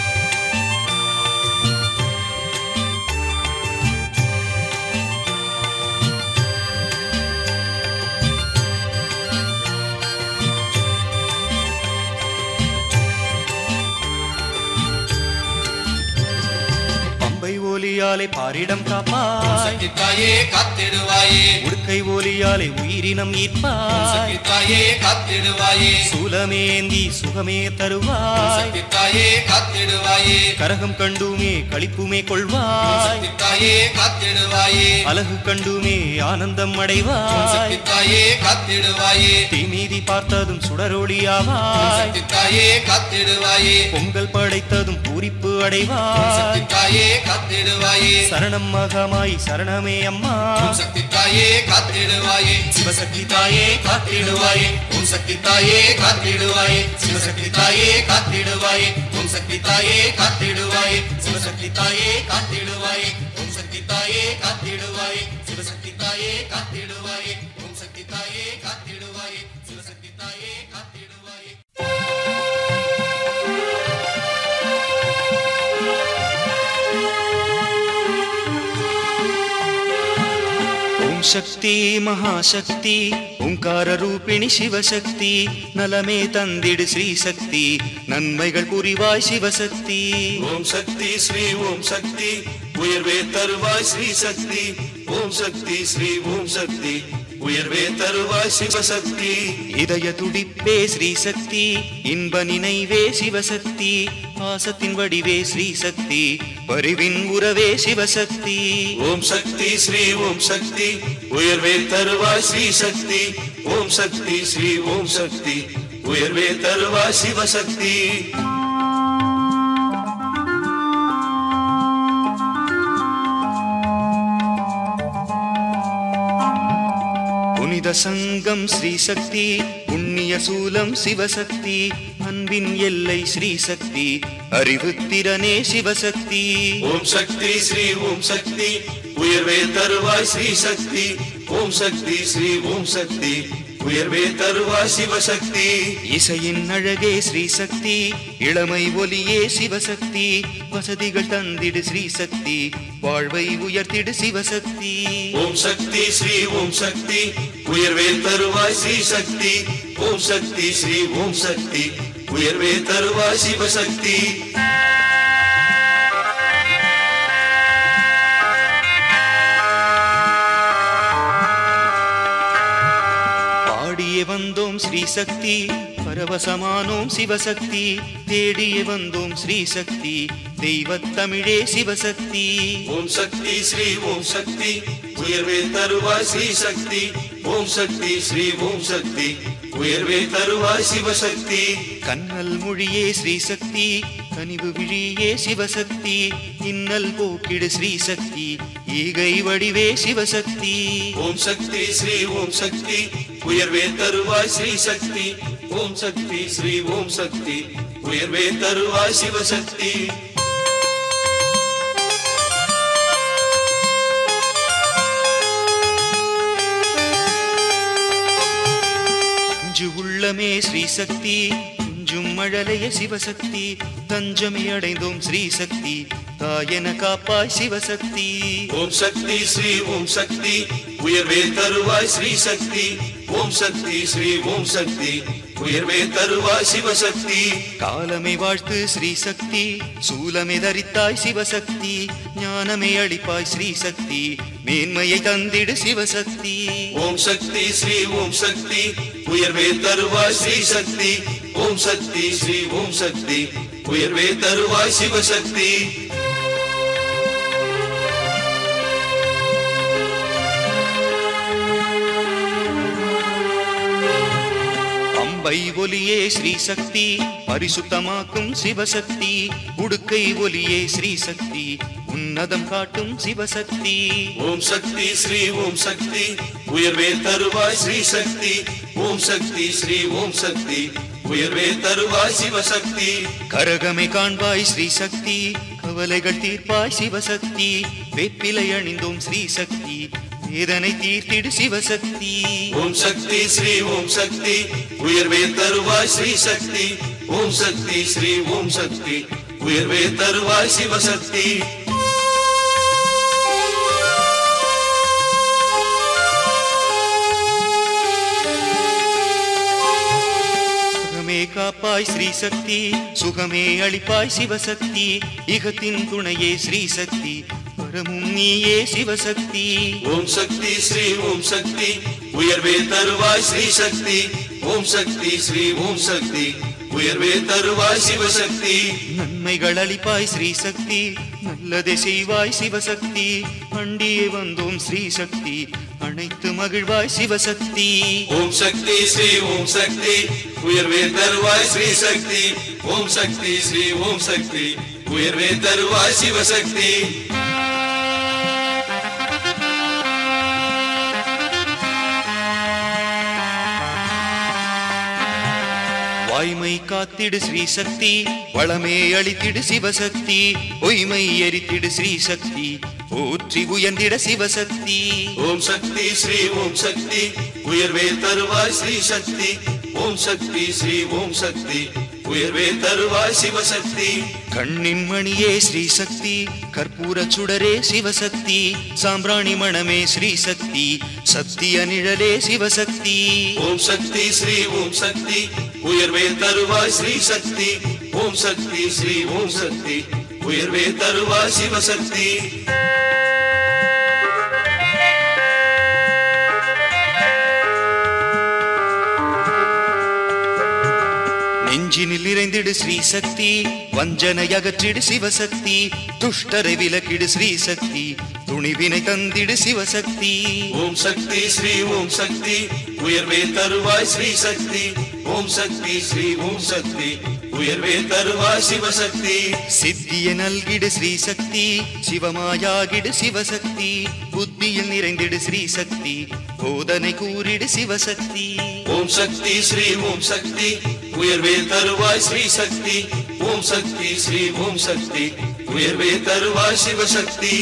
பம்பை ஓலியாலே பாரிடம் ஓம் காப்பாய் சக்தி தாயே காத்திடுவாயே உடுக்கை ஓலியாலே உயிரினம் ஓம் ஈர்ப்பாய் சக்தி தாயே காத்திடுவாயே சூலமேந்தி சுகமே ஓம் தருவாய் சக்தி தாயே காத்திடுவாயே கரகம் கண்டுமே களிப்புமே ஓம் கொள்வாய் சக்தி தாயே காத்திடுவாயே அழகு கண்டுமே ஆனந்தம் ஓம் அடைவாய் சக்தி தாயே காத்திடுவாயே தீமீதி பார்த்ததும் ஓம் சுடரொளியாவாய் சக்தி தாயே காத்திடுவாயே பொங்கல் படைத்ததும் பூரிப்பு ஓம் அடைவாய் சக்தி தாயே காத்திடுவாயே சரணம் மகமாய் சரணமே அம்மா ஓம் சக்தி தாயே காத்திடுவாயே சிவசக்தி தாயே காத்திடுவாயே ஓம் சக்தி தாயே காத்திடுவாயே சிவசக்தி தாயே காத்திடுவாயே ஓம் சக்தி தாயே காத்திடுவாயே சிவசக்தி தாயே காத்திடுவாயே ஓம் சக்தி தாயே காத்திடுவாயே சிவசக்தி தாயே காத்திடுவாயே ஓம் சக்தி தாயே காத்திடுவாயே சிவசக்தி தாயே காத்திடுவாயே ஓம் சக்தி மகாசக்தி ஓங்கார ரூபிணி சிவசக்தி நலமே தந்திடு ஸ்ரீ சக்தி நன்மைகள் புரிவாய் சிவசக்தி ஓம் சக்தி ஸ்ரீ ஓம் சக்தி உயர்வே தருவாய் ஸ்ரீ சக்தி ஓம் சக்தி ஸ்ரீ ஓம் சக்தி உயர்வே தருவாய் சிவசக்தி இதய துடிப்பே ஸ்ரீ சக்தி இன்ப நினைவே சிவசக்தி பாசத்தின் வடிவே ஸ்ரீ சக்தி பரிவின் உறவே சிவசக்தி ஓம் சக்தி ஸ்ரீ ஓம் சக்தி உயர்வே தருவாய் ஸ்ரீ சக்தி ஓம் சக்தி ஸ்ரீ ஓம் சக்தி உயர்வே தருவாய் சிவசக்தி புனித சங்கம் ஸ்ரீ சக்தி புண்ணிய சூலம் சிவசக்தி அன்பின் எல்லை ஸ்ரீ சக்தி அறிவு திறனே சிவசக்தி ஓம் சக்தி ஸ்ரீ ஓம் சக்தி உயர்வே தருவாய் ஸ்ரீ சக்தி ஓம் சக்தி ஸ்ரீ ஓம் சக்தி உயர்வே தருவாய் சிவசக்தி இசையின் அழகே ஸ்ரீ சக்தி இளமை ஒலியே சிவசக்தி வசதிகள் தந்திடு ஸ்ரீ சக்தி வாழ்வை உயர்த்திடு சிவசக்தி ஓம் சக்தி ஸ்ரீ ஓம் சக்தி உயர்வே தருவாய் ஸ்ரீ சக்தி ஓம் சக்தி ஸ்ரீ ஓம் சக்தி உயர்வே தருவாய் சிவசக்தி பாடியே வந்தோம் ஸ்ரீ சக்தி பரவசமானோம் சிவசக்தி தேடியே வந்தோம் ஸ்ரீ சக்தி தெய்வத் தமிழே சிவசக்தி ஓம் சக்தி ஸ்ரீ ஓம் சக்தி உயர்வே தருவாய் ஸ்ரீ சக்தி ஓம் சக்தி ஸ்ரீ ஓம் சக்தி உயர்வே தருவாய் சிவசக்தி கண்ணல் மொழியே ஸ்ரீ சக்தி கனிவு விழியே சிவசக்தி இன்னல் போக்கிடு ஸ்ரீ சக்தி ஈகை வடிவே சிவசக்தி ஓம் சக்தி ஸ்ரீ ஓம் சக்தி உயர்வே தருவாய் ஸ்ரீ சக்தி ஓம் சக்தி ஸ்ரீ ஓம் சக்தி உயர்வே தருவாய் சிவசக்தி அஞ்சு உள்ளமே ஸ்ரீ சக்தி குஞ்சும் மழலைய சிவசக்தி தஞ்சமே அடைந்தோம் ஸ்ரீ சக்தி தாயன காப்பாய் சிவசக்தி ஓம் சக்தி ஸ்ரீ ஓம் சக்தி உயர்வே தருவாய் ஸ்ரீ சக்தி ஓம் சக்தி ஸ்ரீ ஓம் சக்தி உயர்வே தருவாய் சிவசக்தி காலமே வாழ்த்து ஸ்ரீ சக்தி சூலமே தரித்தாய் சிவசக்தி ஞானமே அளிப்பாய் ஸ்ரீ சக்தி மேன்மையை தந்திடு சிவசக்தி ஓம் சக்தி ஸ்ரீ ஓம் சக்தி உயர்வே தருவாய் ஸ்ரீ சக்தி ஓம் சக்தி ஸ்ரீ ஓம் சக்தி உயர்வே தருவாய் சிவசக்தி அம்பை ஒலியே ஸ்ரீ சக்தி பரிசுத்தமாக்கும் சிவசக்தி உடுக்கை ஒலியே ஸ்ரீ சக்தி உன்னதம் காட்டும் சிவசக்தி ஓம் சக்தி ஸ்ரீ ஓம் சக்தி உயர்வே தருவாய் ஸ்ரீ சக்தி ஓம் சக்தி ஸ்ரீ ஓம் சக்தி உயர்வே தருவாய் சிவசக்தி கரகமே காண்பாய் ஸ்ரீ சக்தி கவலைகள் தீர்ப்பாய் சிவசக்தி வேப்பிலை அணிந்தோம் ஸ்ரீ சக்தி வேதனை தீர்த்திடு சிவசக்தி ஓம் சக்தி ஸ்ரீ ஓம் சக்தி உயர்வே தருவாய் ஸ்ரீ சக்தி ஓம் சக்தி ஸ்ரீ ஓம் சக்தி உயர்வே தருவாய் சிவசக்தி சுகமே காப்பாய் ஸ்ரீ சக்தி சுகமே அளிப்பாய் சிவசக்தி இகத்தின் துணையே ஸ்ரீ சக்தி பரமும் நீயே சிவசக்தி ஓம் சக்தி ஸ்ரீ ஓம் சக்தி உயர்வே தருவாய் ஸ்ரீ சக்தி ஓம் சக்தி ஸ்ரீ ஓம் சக்தி உயர்வே தருவாய் சிவசக்தி நன்மைகள் அளிப்பாய் ஸ்ரீ சக்தி நல்லதை செய்வாய் சிவசக்தி அண்டியே வந்தோம் ஸ்ரீ சக்தி அனைத்து மகிழ்வாய் சிவசக்தி ஓம் சக்தி ஸ்ரீ ஓம் சக்தி உயர்வே தருவாய் ஸ்ரீ சக்தி ஓம் சக்தி ஸ்ரீ ஓம் சக்தி உயர்வே தருவாய் சிவசக்தி வாய்மை காத்திடு ஸ்ரீ சக்தி வளமே அளித்திடு சிவசக்தி பொய்மை எரித்திடு ஸ்ரீ சக்தி போற்றி உயர்ந்திட சிவசக்தி ஓம் சக்தி ஸ்ரீ ஓம் சக்தி உயர்வே தருவாய் ஸ்ரீ சக்தி ஓம் சக்தி ஸ்ரீ ஓம் சக்தி உயர்வே தருவாய் சிவசக்தி கண்ணின் மணியே ஸ்ரீ சக்தி கற்பூர சுடரே சிவசக்தி சாம்பிராணி மணமே ஸ்ரீ சக்தி சத்திய நிழலே சிவசக்தி ஓம் சக்தி ஸ்ரீ ஓம் சக்தி உயர்வே தருவாய் ஸ்ரீ சக்தி ஓம் சக்தி ஸ்ரீ ஓம் சக்தி உயர்வே தருவாய் சிவசக்தி நெஞ்சினில் நிறைந்திடு ஸ்ரீ சக்தி வஞ்சனை அகற்றிடு சிவசக்தி துஷ்டரை விலக்கிடு ஸ்ரீ சக்தி துணிவினை தந்திடு சிவசக்தி ஓம் சக்தி ஸ்ரீ ஓம் சக்தி உயர்வே தருவாய் ஸ்ரீ சக்தி ஓம் சக்தி ஸ்ரீ ஓம் சக்தி உயர்வே தருவாய் சிவசக்தி. சித்திய நல்கிடு ஸ்ரீசக்தி சிவமாயாகிடு சிவசக்தி புத்தியில் நிறைந்திடு ஸ்ரீசக்தி போதனை கூறிடு சிவசக்தி. ஓம் சக்தி ஸ்ரீ ஓம் சக்தி உயர்வே தருவாய் ஸ்ரீசக்தி. ஓம் சக்தி ஸ்ரீ ஓம் சக்தி உயர்வே தருவாய் சிவசக்தி.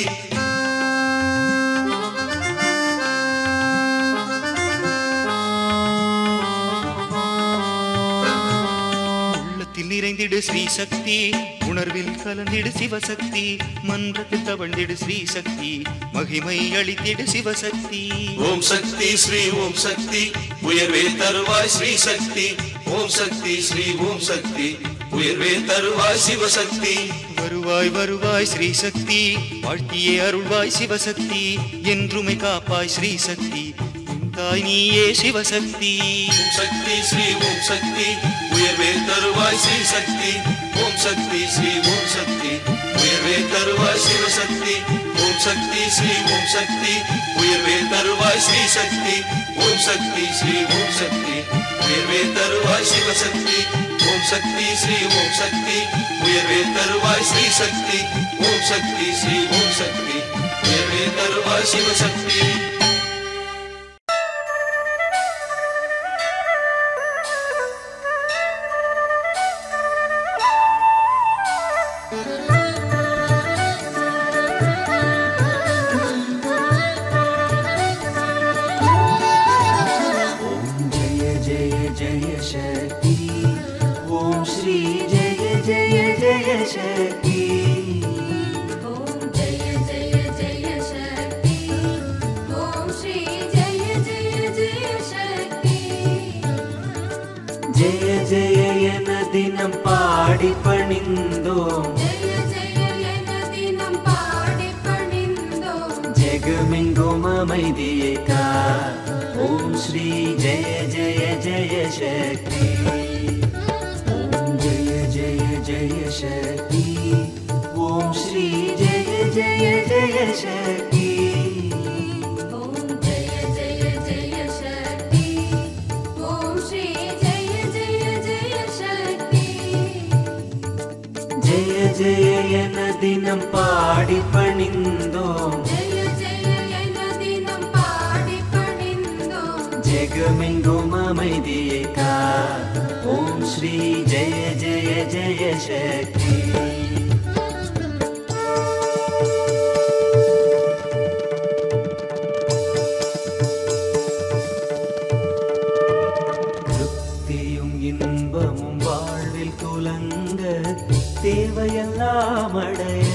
நிறைந்திடு ஸ்ரீசக்தி உணர்வில் கலந்திடு சிவசக்தி மன்றத்தில் தவழ்ந்திடு ஸ்ரீசக்தி மகிமை அளித்திடு சிவசக்தி. ஓம் சக்தி ஸ்ரீ ஓம் சக்தி உயர்வே தருவாய் ஸ்ரீசக்தி. ஓம் சக்தி ஸ்ரீ ஓம் சக்தி உயர்வே தருவாய் சிவசக்தி. வருவாய் வருவாய் ஸ்ரீசக்தி வாழ்த்தியே அருள்வாய் சிவசக்தி என்றுமை காப்பாய் ஸ்ரீசக்தி தாய் நீயே சிவசக்தி. ஓம் சக்தி ஸ்ரீ ஓம் சக்தி உயர்வே தருவாய் ஸ்ரீசக்தி. ஓம் சக்தி ஸ்ரீ ஓம் சக்தி உயர்வே தருவாய் சிவசக்தி. ஓம் சக்தி ஸ்ரீ ஓம் சக்தி உயர்வே தருவாய் ஸ்ரீசக்தி. ஓம் சக்தி ஸ்ரீ ஓம் சக்தி உயர்வே தருவாய் சிவசக்தி. ஓம் சக்தி ஸ்ரீ ஓம் சக்தி உயர்வே தருவாய் ஸ்ரீசக்தி. ஓம் சக்தி ஸ்ரீ ஓம் சக்தி உயர்வே தருவாய் சிவசக்தி. தினம் பாடி பணிந்தோம் ஜெகமெங்கும் அமைதியே கா. ஓம் ஸ்ரீ ஜெய ஜெய ஜெய சக்தி. ஓம் ஜெய ஜெய ஜெய சக்தி. ஓம் ஸ்ரீ ஜெய ஜெய ஜெய சக்தி. ஓம் ஜெய ஜெய ஜெய சக்தி. ஓம் ஸ்ரீ ஜெய ஜெய ஜெய சக்தி. ஜெய ஜெய என தினம் பாடி பணிந்தோம் ஜெகமெங்கும் அமைதியே கா. ஓம் ஸ்ரீ ஜெய ஜெய ஜெய சக்தி. திருப்தியும் இன்பமும் வாழ்வில் துலங்க தேவையெல்லாம் அடைய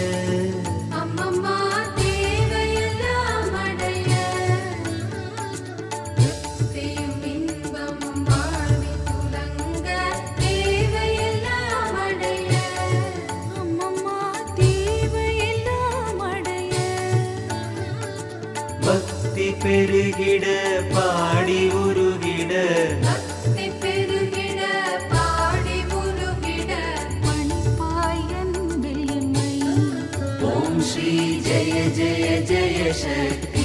பெருகிட பாடி உருகிட பெருகிட பாடி உருகிட மணிப்பாயன்பில்மை. ஓம் ஸ்ரீ ஜெய ஜெய ஜெய சக்தி.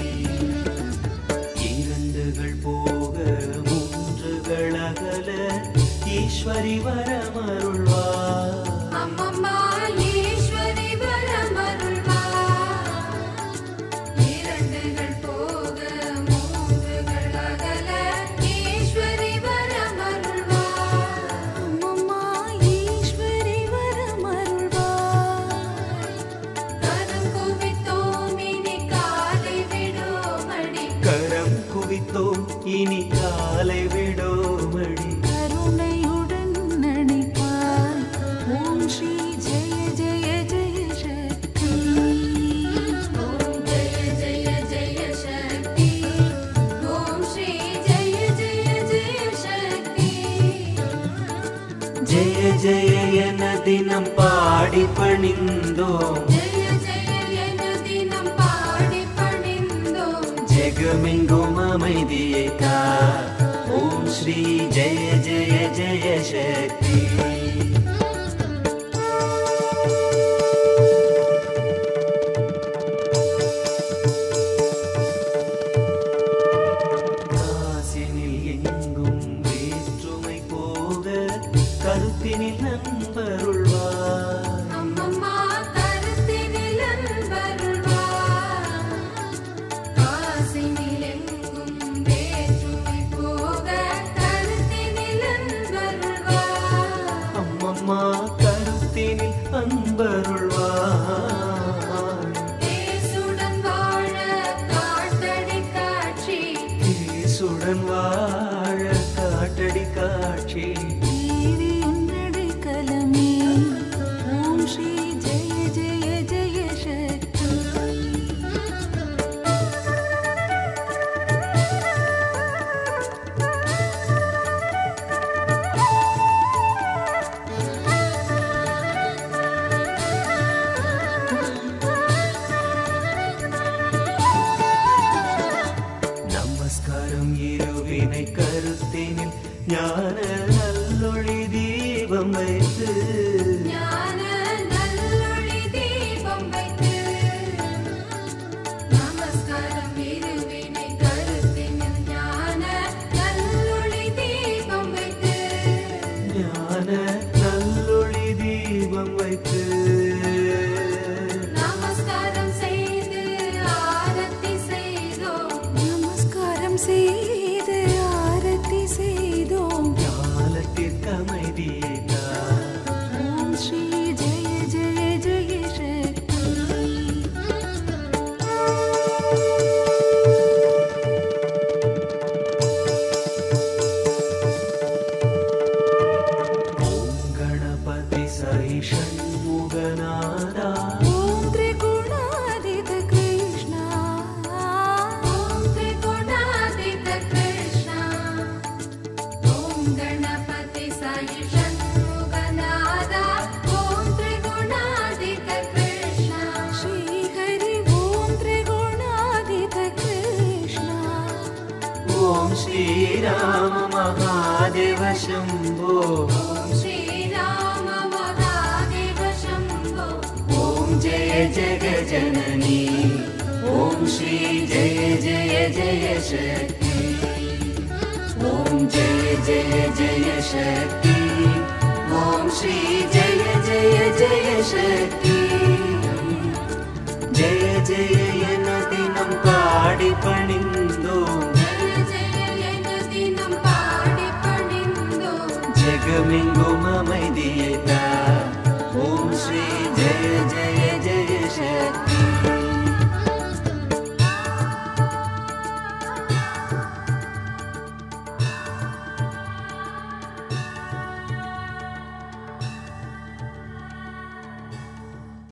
இரண்டுகள் போக மூன்றுகள் அகல ஈஸ்வரி வரமருள்வார். அம்மம்மா ஈஸ்வரி வரமருள்வார். இரண்டுகள் போக மூன்றுகள் அகல ஈஸ்வரி வரமருள்வார். அம்மம்மா ஈஸ்வரி வரமருள்வார். கரம் குவித்தோம் இனி காலை விடோமடி. கரம் குவித்தோம் இனி காலை விடோமடி. கருணையுடன் நடிப்பார். ஓம் ஸ்ரீ ஜெய ஜெய ஜெய சக்தி. ஓம் ஜெய ஜெய ஜெய சக்தி. ஓம் ஸ்ரீ ஜெய ஜெய ஜெய சக்தி. ஜெய ஜெய என தினம் பாடி பணிந்தோம் ஜெய ஜெய என தினம் பாடி பணிந்தோம் ஜெகமெங்கும் அமைதியே கா. ஓம் ஸ்ரீ ஜெய ஜெய ஜெய சக்தி. காசினில் எங்கும் வேற்றுமை போக கருத்தினில் குமரன் வாழ காட்டடி காட்சி கலமே ஓம் ஸ்ரீ ஜெய ஜெய ஜெய சக்தி நமஸ்காரம் இருவினை கருத்தினில் ஞான நல்லொளி தீபம் வைத்து ஞான நல்லொளி தீபம் வைத்து நமஸ்காரம் இருவினை கருத்தினில் ஞான நல்லொளி தீபம் வைத்து ஞான நல்லொளி தீபம் வைத்து நமஸ்காரம் செய்து ஆரத்தி செய்தோம் நமஸ்காரம் செய்து ஆரத்தி செய்தோம் ஞானத்திற்கு அமைதியை ஓம் ஸ்ரீ ஜெய ஜெய ஜெய சக்தி ஓம் கணபதி சாயி ஷண்முகநாதா ஓம் திரிகுணாதித கிருஷ்ணா ஓம் திரிகுணாதித கிருஷ்ணா ஓம் கணபதி சாயி ஷண்முகநாதா ஓம் திரிகுணாதித கிருஷ்ணா ஸ்ரீ ஹரி ஓம் திரிகுணாதித கிருஷ்ணா ஓம் ஸ்ரீராம மகாதேவ சம்போ ஓம் ஸ்ரீராம மகாதேவ சம்போ ஓம் ஜெய ஜெகஜனனி ஓம் ஸ்ரீ ஜெய ஜெய ஜெய சக்தி ஓம் ஜெய ஜெய ஜெய சக்தி ஓம் ஸ்ரீ ஜெய ஜெய ஜெய சக்தி ஜெய ஜெய என தினம் பாடி பணிந்தோம் ஜெய ஜெய என தினம் பாடி பணிந்தோம் ஜெகமெங்கும் அமைதியை தா